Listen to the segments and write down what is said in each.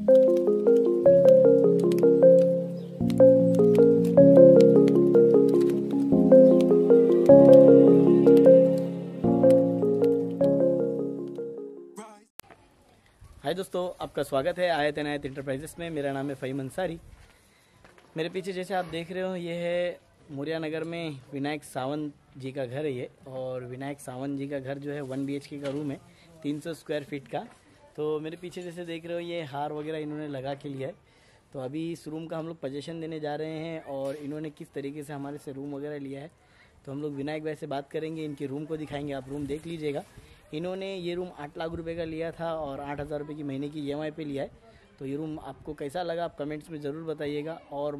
हाय दोस्तों, आपका स्वागत है आयत इनायत इंटरप्राइजेस में। मेरा नाम है फ़हीम अंसारी। मेरे पीछे जैसे आप देख रहे हो, ये है मुरिया नगर में विनायक सावंत जी का घर है ये। और विनायक सावंत जी का घर जो है 1 BHK का रूम है, 300 स्क्वायर फीट का। तो मेरे पीछे जैसे देख रहे हो, ये हार वगैरह इन्होंने लगा के लिया है। तो अभी इस रूम का हम लोग पोजीशन देने जा रहे हैं और इन्होंने किस तरीके से हमारे से रूम वगैरह लिया है तो हम लोग विनायक भाई से बात करेंगे, इनके रूम को दिखाएंगे। आप रूम देख लीजिएगा। इन्होंने ये रूम 8 लाख रुपए का लिया था और 8,000 रुपये की महीने की EMI पे लिया है। तो ये रूम आपको कैसा लगा आप कमेंट्स में ज़रूर बताइएगा। और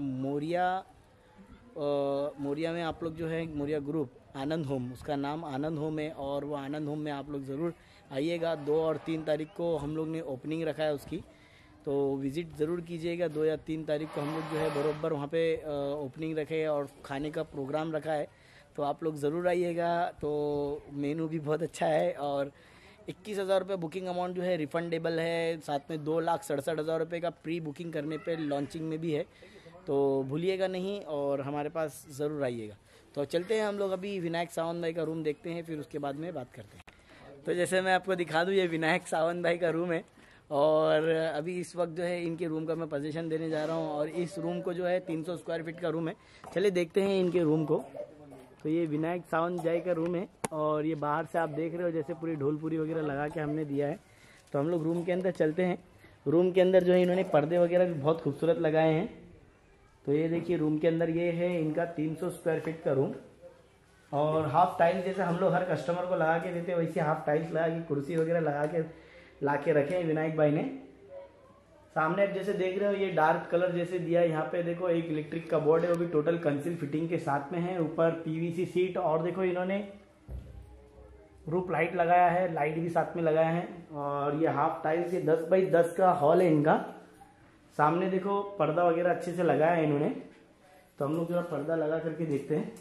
मोरिया में आप लोग जो है, मोरिया ग्रुप आनंद होम, उसका नाम आनंद होम है और वो आनंद होम में आप लोग ज़रूर आइएगा। 2 और 3 तारीख को हम लोग ने ओपनिंग रखा है उसकी, तो विज़िट ज़रूर कीजिएगा। 2 या 3 तारीख को हम लोग जो है बरोबर वहाँ पे ओपनिंग रखे है और खाने का प्रोग्राम रखा है, तो आप लोग ज़रूर आइएगा। तो मेनू भी बहुत अच्छा है और 21,000 रुपये बुकिंग अमाउंट जो है रिफंडेबल है। साथ में 2,67,000 रुपये का प्री बुकिंग करने पे लॉन्चिंग में भी है, तो भूलिएगा नहीं और हमारे पास ज़रूर आइएगा। तो चलते हैं हम लोग अभी विनायक सावंत भाई का रूम देखते हैं, फिर उसके बाद में बात करते हैं। तो जैसे मैं आपको दिखा दूँ, ये विनायक सावंत भाई का रूम है और अभी इस वक्त जो है इनके रूम का मैं पोजीशन देने जा रहा हूँ। और इस रूम को जो है 300 स्क्वायर फीट का रूम है। चलिए देखते हैं इनके रूम को। तो ये विनायक सावंत जी का रूम है और ये बाहर से आप देख रहे हो जैसे पूरी ढोलपुरी वगैरह लगा के हमने दिया है। तो हम लोग रूम के अंदर चलते हैं। रूम के अंदर जो है इन्होंने पर्दे वगैरह भी बहुत खूबसूरत लगाए हैं। तो ये देखिए रूम के अंदर ये है इनका 300 स्क्वायर फीट का रूम। और हाफ टाइल्स जैसे हम लोग हर कस्टमर को लगा के देते हैं, वैसे हाफ टाइल्स लगा के कुर्सी वगैरह लगा के ला के रखे हैं विनायक भाई ने। सामने आप जैसे देख रहे हो ये डार्क कलर जैसे दिया है। यहाँ पे देखो एक इलेक्ट्रिक का बोर्ड है, वो भी टोटल कंसील फिटिंग के साथ में है। ऊपर PVC सीट और देखो इन्होंने रूफ लाइट लगाया है, लाइट भी साथ में लगाया है। और ये हाफ टाइल्स, ये 10 बाई 10 का हॉल है इनका। सामने देखो पर्दा वगैरह अच्छे से लगाया है इन्होंने। तो हम लोग जो पर्दा लगा करके देखते हैं।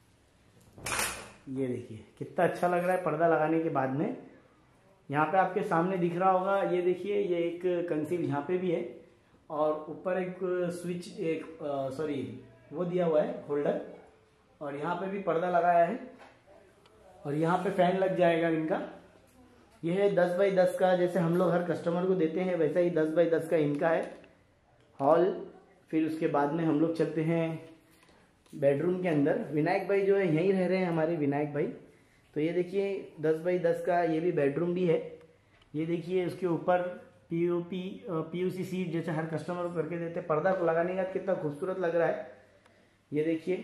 ये देखिए कितना अच्छा लग रहा है पर्दा लगाने के बाद में। यहाँ पे आपके सामने दिख रहा होगा, ये देखिए ये एक कंसील यहाँ पे भी है और ऊपर एक स्विच, वो दिया हुआ है होल्डर। और यहाँ पे भी पर्दा लगाया है और यहाँ पे फैन लग जाएगा इनका। यह है 10 बाई 10 का, जैसे हम लोग हर कस्टमर को देते हैं वैसा ही 10 बाई 10 का इनका है हॉल। फिर उसके बाद में हम लोग चलते हैं बेडरूम के अंदर। विनायक भाई जो है यहीं रह रहे हैं हमारे विनायक भाई। तो ये देखिए 10 बाई 10 का ये भी बेडरूम भी है। ये देखिए उसके ऊपर PUC सीट जैसे हर कस्टमर को करके देते हैं। पर्दा को लगाने का कितना खूबसूरत लग रहा है, ये देखिए।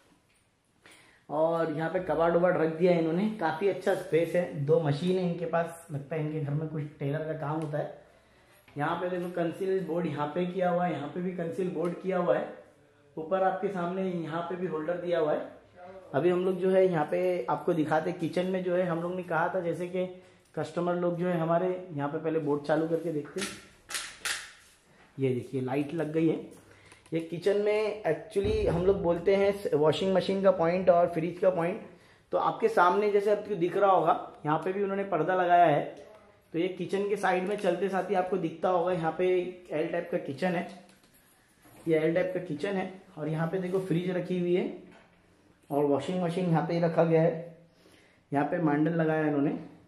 और यहाँ पे कबाड़ उबाड़ रख दिया है इन्होंने, काफ़ी अच्छा स्पेस है। 2 मशीन है इनके पास, लगता है इनके घर में कुछ टेलर का काम होता है। यहाँ पे देखो कंसील बोर्ड यहाँ पे किया हुआ है, यहाँ पे भी कंसील बोर्ड किया हुआ है। ऊपर आपके सामने यहाँ पे भी होल्डर दिया हुआ है। अभी हम लोग जो है यहाँ पे आपको दिखाते किचन में जो है हम लोग ने कहा था जैसे कि कस्टमर लोग जो है हमारे यहाँ पे पहले बोर्ड चालू करके देखते हैं। ये देखिए लाइट लग गई है। ये किचन में एक्चुअली हम लोग बोलते हैं वॉशिंग मशीन का पॉइंट और फ्रिज का पॉइंट। तो आपके सामने जैसे आपको दिख रहा होगा, यहाँ पे भी उन्होंने पर्दा लगाया है। तो ये किचन के साइड में चलते साथ ही आपको दिखता होगा, यहाँ पे L टाइप का किचन है। ये L टाइप का किचन है और यहाँ पे देखो फ्रिज रखी हुई है और वॉशिंग मशीन यहाँ पे ही रखा गया है। यहाँ पे मांडन लगाया है इन्होंने।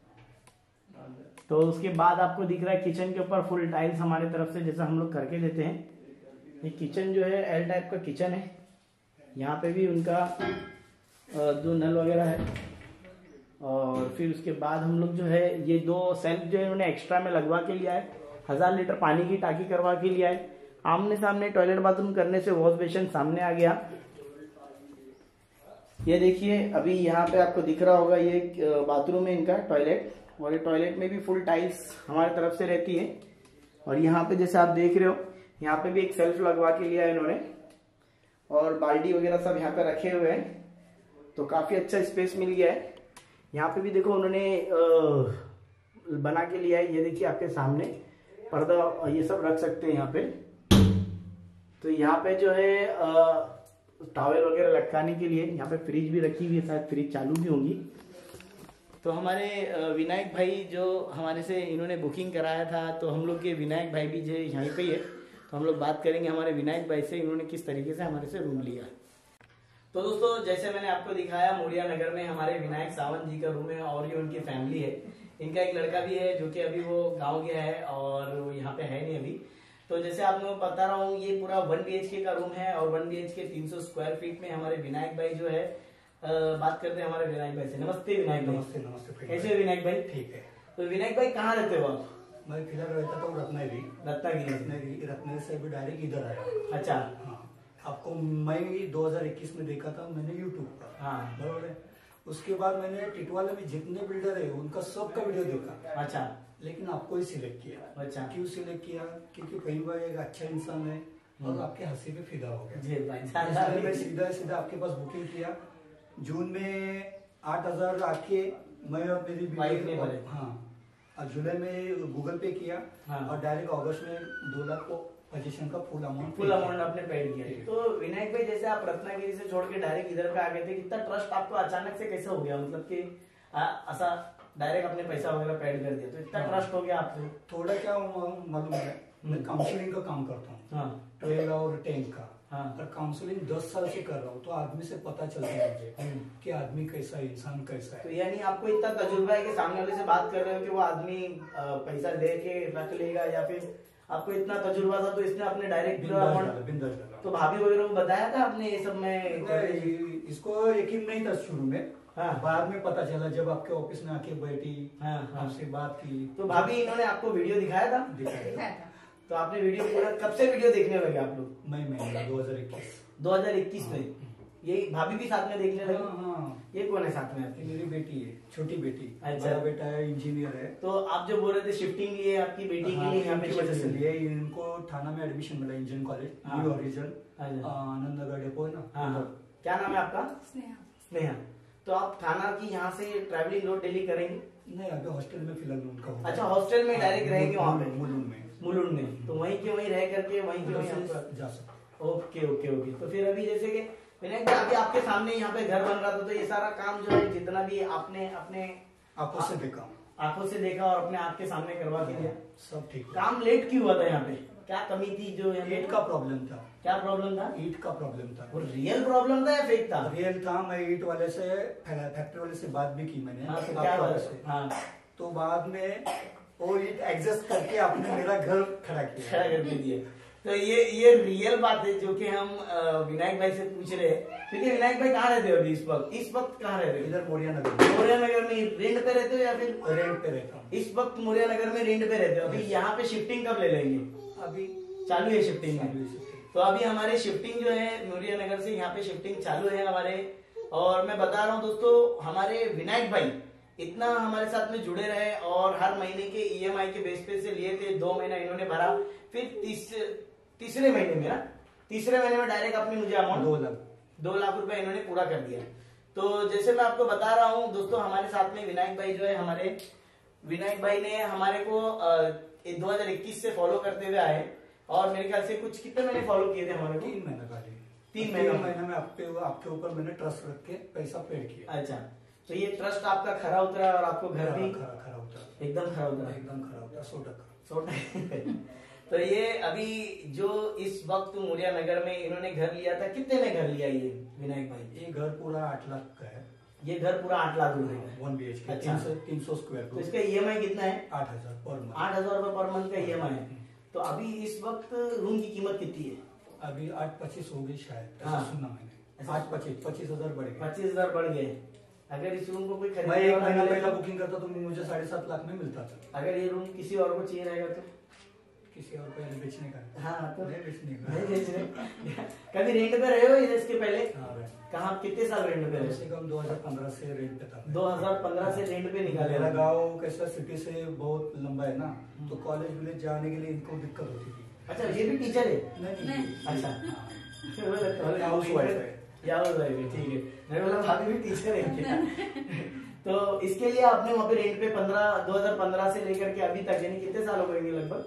तो उसके बाद आपको दिख रहा है किचन के ऊपर फुल टाइल्स हमारे तरफ से जैसा हम लोग करके देते हैं। ये किचन जो है L टाइप का किचन है। यहाँ पे भी उनका 2 नल वगैरह है। और फिर उसके बाद हम लोग जो है ये 2 सेल्फ जो है उन्होंने एक्स्ट्रा में लगवा के लिया है। 1000 लीटर पानी की टाकी करवा के लिया है। आमने सामने टॉयलेट बाथरूम करने से वॉश बेसिन सामने आ गया। ये देखिए अभी यहाँ पे आपको दिख रहा होगा, ये बाथरूम है इनका टॉयलेट। और ये टॉयलेट में भी फुल टाइल्स हमारी तरफ से रहती है। और यहाँ पे जैसे आप देख रहे हो, यहाँ पे भी एक सेल्फ लगवा के लिया है इन्होंने और बाल्टी वगैरह सब यहाँ पे रखे हुए हैं। तो काफी अच्छा स्पेस मिल गया है। यहाँ पे भी देखो उन्होंने बना के लिया है। ये देखिए आपके सामने पर्दा ये सब रख सकते हैं यहाँ पे। तो यहाँ पे जो है टॉवेल वगैरह लटकाने के लिए यहाँ पे फ्रिज भी रखी हुई है, शायद फ्रिज चालू भी होंगी। तो हमारे विनायक भाई जो हमारे से इन्होंने बुकिंग कराया था, तो हम लोग के विनायक भाई भी जो यहीं पे ही है, तो हम लोग बात करेंगे हमारे विनायक भाई से, इन्होंने किस तरीके से हमारे से रूम लिया। तो दोस्तों जैसे मैंने आपको दिखाया, मोरिया नगर में हमारे विनायक सावंत जी का रूम है और ये उनकी फैमिली है। इनका एक लड़का भी है जो कि अभी वो गाँव गया है और वो यहाँ पे है नहीं अभी। तो जैसे आप लोगों को बता रहा हूँ, ये पूरा 1 BHK का रूम है और 1 BHK 300 स्क्वायर फीट में हमारे विनायक भाई जो है बात करते हैं हमारे विनायक भाई से। नमस्ते विनायक भाई। नमस्ते नमस्ते। कैसे हो विनायक भाई? ठीक है। तो विनायक भाई कहाँ रहते हो आप? मैं फिलहाल रहता था रत्नागिरी। रत्नागिरी से अभी डायरेक्ट इधर आया। अच्छा। हाँ, आपको मई 2021 में देखा था मैंने यूट्यूब पर। हाँ बराबर है। उसके बाद मैंने टिटवाला में जितने बिल्डर है उनका सबका वीडियो देखा। अच्छा। लेकिन आपको ही सिलेक्ट किया। अच्छा। क्यों सिलेक्ट किया? क्योंकि फहीम भाई एक अच्छा इंसान है और आपके हंसी पे फिदा हो गया। जी भाई। मैं सीधा आपके पास बुकिंग किया। जून में 8000 आके मैं और मेरी वाइफ ने भरे। हाँ, और जुलाई में गूगल पे किया। हाँ। और डायरेक्ट अगस्त में 2 लाख को पोजीशन का फुल अमाउंट आपने पेड किया। तो विनायक भाई जैसे आप रत्नागिरी से छोड़ के डायरेक्ट इधर पे आ गए थे, कितना ट्रस्ट आपको अचानक से कैसे हो गया? मतलब कि ऐसा डायरेक्ट अपने पैसा वगैरह पेड कर दिया, तो इतना ट्रस्ट हो गया आपको? थोड़ा क्या मालूम है, मैं काउंसलिंग का काम करता हूँ। हाँ। 12 और 10 का। हाँ। और काउंसलिंग 10 साल से कर रहा हूँ, तो आदमी से पता चलता है मुझे कि आदमी कैसा है, इंसान कैसा है। तो यानी आपको इतना तजुर्बा है कि सामने वाले से बात कर रहे हो कि वो आदमी पैसा दे के रख लेगा, या फिर आपको इतना तजुर्बा था तो इसने अपने डायरेक्ट बिंदास। तो भाभी वगैरह को बताया था आपने ये सब में? इसको यकीन नहीं था शुरू में। हाँ। बाद में पता चला जब आपके ऑफिस में आके बैठी। हाँ। आपसे बात की। तो भाभी इन्होंने आपको वीडियो दिखाया था? दिखाया था। तो आपने वीडियो पूरा कब से वीडियो देखने लगे आप लोग? मई महीना 2021 में। ये भाभी भी साथ में देखने लगे? हाँ। ये कौन है साथ में आपकी? मेरी बेटी है, छोटी बेटी। अच्छा। बड़ा बेटा है, इंजीनियर है। तो आप जो बोल रहे थे शिफ्टिंग लिए आपकी बेटी के लिए यहाँ पे वजह से लिए, इनको थाना में एडमिशन मिला engineering college, new horizon, Anand Nagar depot है ना। हाँ। क्या नाम है आपका? स्नेहा। तो आप थाना की यहाँ से ट्रैवलिंग रोड डेली करेंगे? नहीं, अभी हॉस्टल में फिलहाल उनका होगा। अच्छा, हॉस्टल में डायरेक्ट रहेंगे वहाँ पे? मुलुंड में। तो वहीं के वहीं रह करके वहीं के वहीं जा सकते। ओके। तो फिर अभी जैसे कि विनायक भाई अभी आपके सामने यहाँ पे घर बन रहा था, तो ये सारा काम जो है जितना भी आपने अपने आंखों से देखा और अपने आप के सामने करवा के दिया? सब ठीक। काम लेट क्यों हुआ था यहाँ पे? क्या कमी थी जो ईट का प्रॉब्लम था? क्या प्रॉब्लम था? ईट का प्रॉब्लम था। वो रियल प्रॉब्लम था या फेक था? रियल था। मैं ईट वाले से, फैक्ट्री वाले से बात भी की मैंने। हाँ, तो क्या बात है? हाँ। तो बाद में वो ईट एडजस्ट करके आपने मेरा घर खड़ा कर दिया। तो ये रियल बात है जो कि हम विनायक भाई से पूछ रहे हैं। क्योंकि विनायक भाई कहाँ रहते हो अभी इस वक्त कहाँ रहते हो? इधर मोरिया नगर में रेंट पे रहते हो या फिर? रेंट पे रहता हूँ इस वक्त। मोरिया नगर में रेंट पे रहते हो। अभी यहाँ पे शिफ्टिंग कब ले लेंगे? अभी चालू है शिफ्टिंग। तो अभी हमारे शिफ्टिंग जो है मोरिया नगर से यहाँ पे शिफ्टिंग चालू है हमारे। और मैं बता रहा हूँ दोस्तों, हमारे विनायक भाई इतना हमारे साथ में जुड़े रहे और हर महीने के EMI के बेस पे से लिए थे। 2 महीना इन्होंने भरा, फिर तीसरे महीने में डायरेक्ट अपनी मुझे अमाउंट 2 लाख रुपए इन्होंने पूरा कर दिया। तो जैसे मैं आपको बता रहा हूँ दोस्तों, हमारे साथ में विनायक भाई जो है, हमारे विनायक भाई ने हमारे को 2021 से फॉलो करते हुए आए और मेरे ख्याल से कुछ कितने महीने फॉलो किए थे हमारे को? 3 महीना में आपके ऊपर मैंने ट्रस्ट रख के पैसा पेड किया। अच्छा, तो ये ट्रस्ट आपका खरा उतरा और आपको घर भी खरा उतरा? एकदम खरा उतरा। 100%। तो ये अभी जो इस वक्त मोरिया नगर में इन्होंने घर लिया था, कितने में घर लिया ये विनायक भाई? ये घर पूरा 8 लाख का है। ये घर पूरा 8 लाख रुपए का 1 BHK। अच्छा। 300 स्क्वायर। तो इसका EMI कितना है? 8,000 पर मंथ। 8,000 रुपए पर मंथ का EMI है। तो अभी इस वक्त रूम की कीमत कितनी है? अभी 8,25 हो गई शायद। हाँ। सुना मैंने 8,25,000 बढ़ गए। 25,000 बढ़ गए। अगर इस रूम को कोई मैं 1 महीना पहले बुकिंग करता तो मुझे 7.5 लाख में मिलता था। अगर ये रूम किसी और को चाहिए रहेगा तो? किसी और पहले बेचने का? हाँ, तो नहीं बेचने का। कभी रेंट पे रहे हो इसके पहले? हाँ, कहाँ कितने साल रेंट पे? कम से कम 2015 से रेंट पे था। 2015 से रेंट पे निकाले। मेरा गाँव कैसा सिटी से बहुत लंबा है ना, तो कॉलेज विलेज जाने के लिए इनको दिक्कत होती थी। अच्छा, ये भी टीचर है? नहीं। अच्छा, ठीक है। मैं बोला भाभी भी टीचर है। तो इसके लिए आपने वहाँ पे रेंट पे 2015 से लेकर के अभी तक यानी कितने साल हो गए लगभग?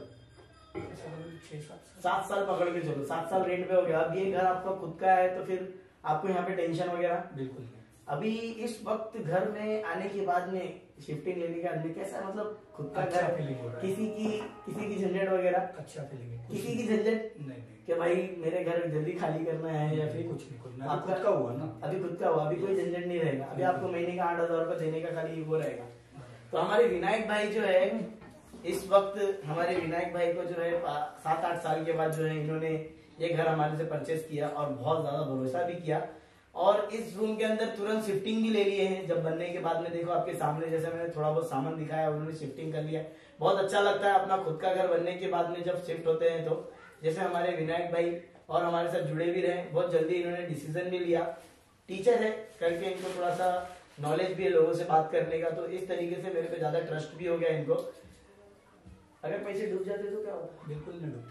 7 साल पकड़ के चलो। 7 साल रेंट पे हो गया। अब ये घर आपका खुद का है तो फिर आपको यहाँ पे टेंशन वगैरह बिल्कुल अभी इस वक्त घर में आने के बाद में शिफ्टिंग लेने के बाद में कैसा मतलब खुद का अच्छा घर, फीलिंग हो रहा है। किसी की झंझट वगैरह, अच्छा फीलिंग है। किसी की झंझट नहीं कि भाई मेरे घर जल्दी खाली करना है या फिर कुछ नहीं आपका खुद का हुआ ना। अभी खुद का हुआ, अभी कोई झंझट नहीं रहेगा। अभी आपको महीने का 8,000 रुपये देने का खाली वो रहेगा। तो हमारे विनायक भाई जो है इस वक्त, हमारे विनायक भाई को जो है 7-8 साल के बाद जो है इन्होंने ये घर हमारे से परचेस किया और बहुत ज्यादा भरोसा भी किया और इस रूम के अंदर तुरंत शिफ्टिंग भी ले लिए हैं। जब बनने के बाद में देखो आपके सामने, जैसे मैंने थोड़ा बहुत सामान दिखाया, उन्होंने शिफ्टिंग कर लिया। बहुत अच्छा लगता है अपना खुद का घर बनने के बाद में जब शिफ्ट होते हैं। तो जैसे हमारे विनायक भाई और हमारे साथ जुड़े भी रहे, बहुत जल्दी इन्होंने डिसीजन भी लिया। टीचर है करके इनको थोड़ा सा नॉलेज भी है लोगों से बात करने का, तो इस तरीके से मेरे पे ज्यादा ट्रस्ट भी हो गया इनको। अगर पैसे डूब जाते तो क्या होता? बिल्कुल नहीं डूबते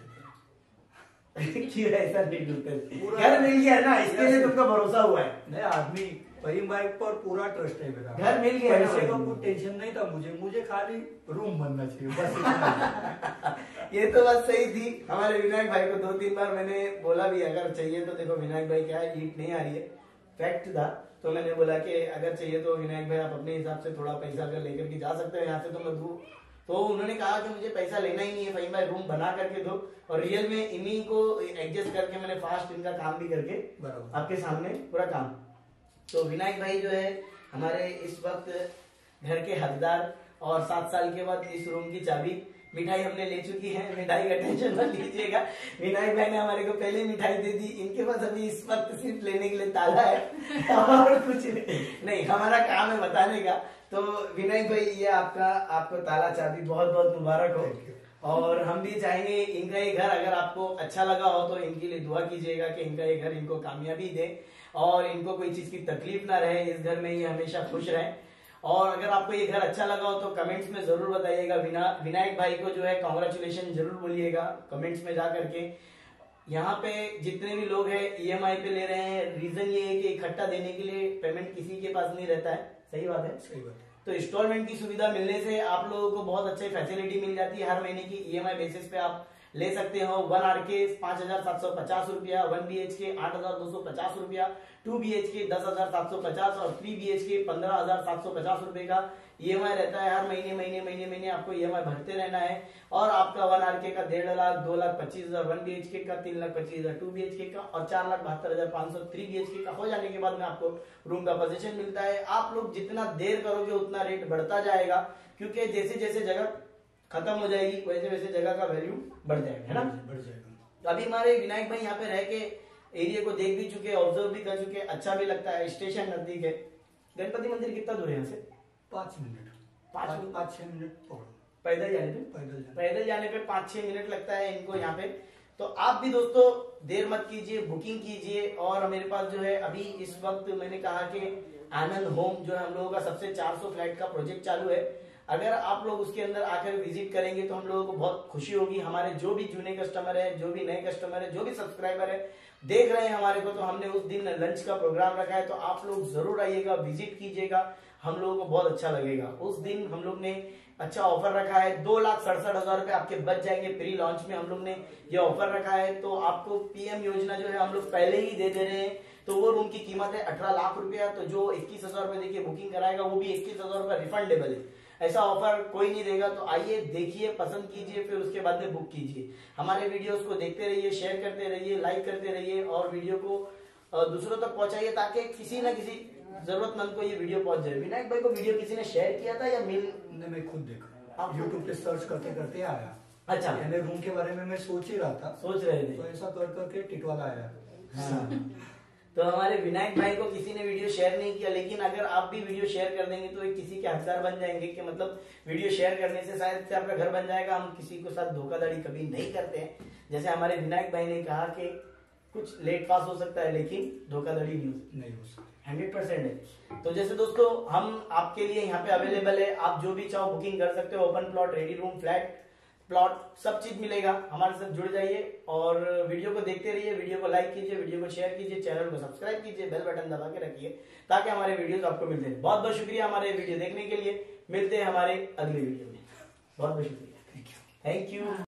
क्यों ऐसा नहीं डूबते? घर मिल गया ना, इसके लिए तुमका भरोसा हुआ है। नहीं, आदमी फहीम भाई पर पूरा ट्रस्ट है मेरा। घर मिल गया, पैसे का कोई टेंशन नहीं था मुझे खाली रूम बनना चाहिए बस इतना। ये तो बात सही थी। हमारे विनायक भाई को 2-3 बार मैंने बोला भी अगर चाहिए तो, देखो विनायक भाई क्या है, ईट नहीं आ रही है, फैक्ट था। तो मैंने बोला कि अगर चाहिए तो विनायक भाई आप अपने हिसाब से थोड़ा पैसा अगर लेकर के जा सकते हो यहाँ से तो मैं दूं। तो उन्होंने कहा कि मुझे पैसा लेना ही नहीं है फहीम भाई, रूम बना करके दो। और रियल में इन्हीं को एडजस्ट करके मैंने फास्ट इनका काम भी करके आपके सामने पूरा काम। तो विनायक भाई जो है हमारे इस वक्त घर के हकदार और 7 साल के बाद इस रूम की चाबी, मिठाई हमने ले चुकी है, मिठाई का टेंशन मत लीजिएगा। विनायक भाई ने हमारे को पहले मिठाई दे दी, इनके पास अभी इस वक्त सिर्फ लेने के लिए ताला है और कुछ नहीं, हमारा काम है बताने का। तो विनायक भाई ये आपको ताला चाबी बहुत बहुत मुबारक हो। और हम भी चाहेंगे इनका ये घर अगर आपको अच्छा लगा हो तो इनके लिए दुआ कीजिएगा कि इनका ये घर इनको कामयाबी दे और इनको कोई चीज की तकलीफ ना रहे, इस घर में ये हमेशा खुश रहे। और अगर आपको ये घर अच्छा लगा हो तो कमेंट्स में जरूर बताइएगा। विनायक भाई को जो है कांग्रेचुलेशन जरूर बोलिएगा कमेंट्स में जा करके। यहाँ पे जितने भी लोग हैं EMI पे ले रहे हैं, रीजन ये है कि इकट्ठा देने के लिए पेमेंट किसी के पास नहीं रहता है। सही बात है, सही बात है। तो इंस्टॉलमेंट की सुविधा मिलने से आप लोगों को बहुत अच्छी फैसिलिटी मिल जाती है। हर महीने की EMI बेसिस पे आप ले सकते हो। 1 RK 5,750 रुपया, 1 BHK 8,250 रुपया, 2 BHK 10,750 और 3 BHK 15,750 रुपए का EMI रहता है। हर महीने आपको EMI भरते रहना है। और आपका 1 RK का 1.5 लाख, 2,25,000, 1 BHK का 3,25,000, 2 BHK का और 4,72,500, 3 BHK का हो जाने के बाद में आपको रूम का पोजीशन मिलता है। आप लोग जितना देर करोगे उतना रेट बढ़ता जाएगा, क्योंकि जैसे जैसे जगह खत्म हो जाएगी वैसे वैसे जगह का वैल्यू बढ़ जाएगा, है ना? बढ़ जाएगा। तो अभी हमारे विनायक भाई यहाँ पे रह के एरिया को देख भी चुके, ऑब्जर्व भी कर चुके, अच्छा भी लगता है। स्टेशन नजदीक है। गणपति मंदिर कितना दूर है यहाँ से? 5 मिनट, 5-6 मिनट पैदल जाने पे 5-6 मिनट लगता है इनको यहाँ पे। तो आप भी दोस्तों देर मत कीजिए, बुकिंग कीजिए। और मेरे पास जो है अभी इस वक्त मैंने कहा कि आनंद होम जो है हम लोगों का सबसे 400 फ्लैट का प्रोजेक्ट चालू है। अगर आप लोग उसके अंदर आकर विजिट करेंगे तो हम लोगों को बहुत खुशी होगी। हमारे जो भी जूने कस्टमर है, जो भी नए कस्टमर है, जो भी सब्सक्राइबर है देख रहे हैं हमारे को, तो हमने उस दिन लंच का प्रोग्राम रखा है। तो आप लोग जरूर आइएगा, विजिट कीजिएगा, हम लोगों को बहुत अच्छा लगेगा। उस दिन हम लोग ने अच्छा ऑफर रखा है, 2,67,000 रुपए आपके बच जाएंगे। प्री लॉन्च में हम लोग ने ये ऑफर रखा है। तो आपको PM योजना जो है हम लोग पहले ही दे रहे हैं। तो वो रूम की कीमत है 18 लाख रुपया। तो जो 21,000 रुपए देखिए बुकिंग कराएगा वो भी 21,000 रुपए रिफंडेबल है। ऐसा ऑफर कोई नहीं देगा। तो आइए, देखिए, पसंद कीजिए, फिर उसके बाद में बुक कीजिए। हमारे वीडियोस को देखते रहिए, शेयर करते रहिए, लाइक करते रहिए और वीडियो को दूसरों तक पहुंचाइए ताकि किसी न किसी जरूरतमंद को ये वीडियो पहुंच जाए। विनायक भाई को वीडियो किसी ने शेयर किया था या मेल? मैं खुद देखा, यूट्यूब पे सर्च करते करते आया। अच्छा, मैंने रूम के बारे में मैं सोच ही रहा था, सोच रहे थे, तो ऐसा कर करके टिटवाला आया। हाँ। तो हमारे विनायक भाई को किसी ने वीडियो शेयर नहीं किया, लेकिन अगर आप भी वीडियो शेयर कर देंगे तो एक किसी के हकदार बन जाएंगे कि मतलब वीडियो शेयर करने से शायद से आपका घर बन जाएगा। हम किसी के साथ धोखाधड़ी कभी नहीं करते हैं। जैसे हमारे विनायक भाई ने कहा कि कुछ लेट पास हो सकता है लेकिन धोखाधड़ी नहीं हो सकती, 100% है। तो जैसे दोस्तों हम आपके लिए यहाँ पे अवेलेबल है, आप जो भी चाहो बुकिंग कर सकते हो। Open plot, ready room, flat plot सब चीज मिलेगा। हमारे साथ जुड़ जाइए और वीडियो को देखते रहिए, वीडियो को लाइक कीजिए, वीडियो को शेयर कीजिए, चैनल को सब्सक्राइब कीजिए, बेल बटन दबा के रखिए ताकि हमारे वीडियोस आपको मिलते हैं। बहुत बहुत शुक्रिया हमारे वीडियो देखने के लिए। मिलते हैं हमारे अगले वीडियो में। बहुत बहुत शुक्रिया, थैंक यू।